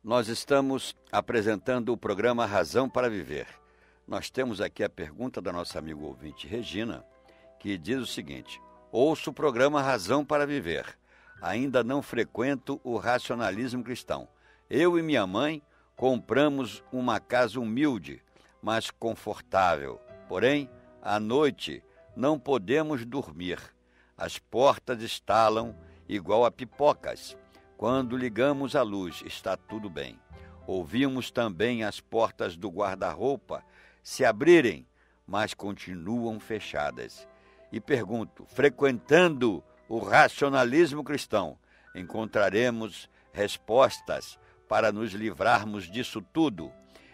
Nós estamos apresentando o programa Razão para Viver. Nós temos aqui a pergunta da nossa amiga ouvinte Regina, que diz o seguinte: ouço o programa Razão para Viver. Ainda não frequento o racionalismo cristão. Eu e minha mãe compramos uma casa humilde, mas confortável. Porém, à noite não podemos dormir. As portas estalam igual a pipocas. Quando ligamos a luz, está tudo bem. Ouvimos também as portas do guarda-roupa se abrirem, mas continuam fechadas. E pergunto, frequentando o racionalismo cristão, encontraremos respostas para nos livrarmos disso tudo?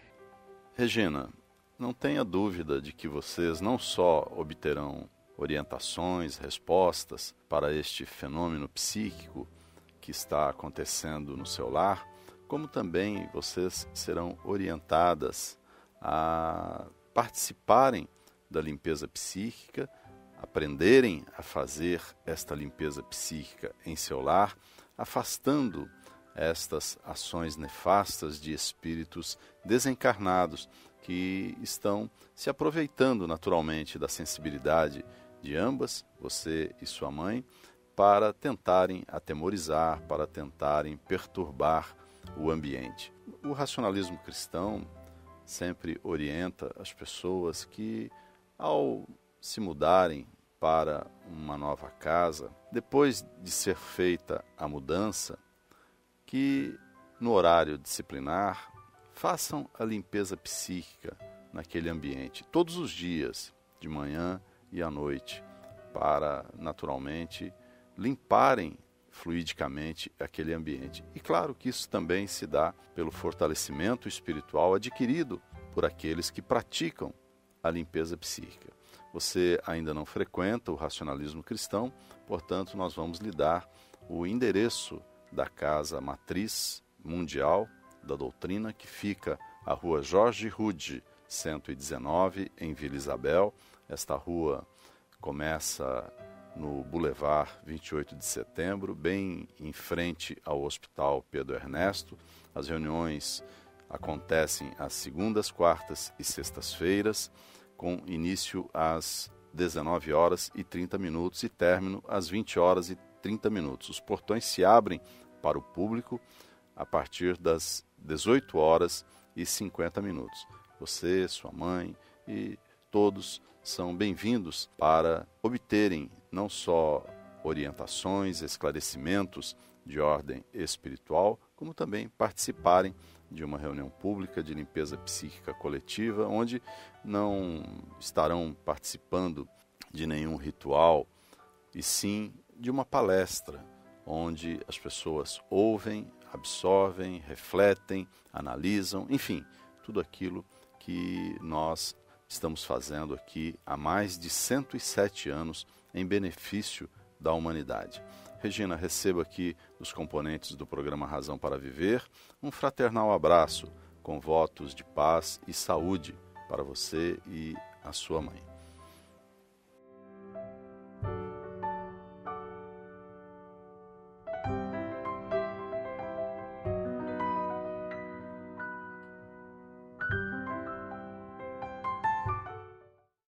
Regina, não tenha dúvida de que vocês não só obterão orientações, respostas para este fenômeno psíquico que está acontecendo no seu lar, como também vocês serão orientadas a participarem da limpeza psíquica, aprenderem a fazer esta limpeza psíquica em seu lar, afastando estas ações nefastas de espíritos desencarnados que estão se aproveitando naturalmente da sensibilidade de ambas, você e sua mãe, para tentarem atemorizar, para tentarem perturbar o ambiente. O racionalismo cristão sempre orienta as pessoas que, ao se mudarem para uma nova casa, depois de ser feita a mudança, que no horário disciplinar façam a limpeza psíquica naquele ambiente, todos os dias, de manhã e à noite, para, naturalmente, limparem fluidicamente aquele ambiente. E claro que isso também se dá pelo fortalecimento espiritual adquirido por aqueles que praticam a limpeza psíquica. Você ainda não frequenta o racionalismo cristão, portanto nós vamos lhe dar o endereço da Casa Matriz Mundial da Doutrina, que fica à rua Jorge Rude, 119, em Vila Isabel. Esta rua começa no Boulevard 28 de Setembro, bem em frente ao Hospital Pedro Ernesto. As reuniões acontecem às segundas, quartas e sextas-feiras, com início às 19 horas e 30 minutos e término às 20 horas e 30 minutos. Os portões se abrem para o público a partir das 18 horas e 50 minutos. Você, sua mãe e todos são bem-vindos para obterem não só orientações, esclarecimentos de ordem espiritual, como também participarem de uma reunião pública de limpeza psíquica coletiva, onde não estarão participando de nenhum ritual, e sim de uma palestra, onde as pessoas ouvem, absorvem, refletem, analisam, enfim, tudo aquilo que nós estamos fazendo aqui há mais de 107 anos em benefício da humanidade. Regina, receba aqui os componentes do programa Razão para Viver um fraternal abraço com votos de paz e saúde para você e a sua mãe.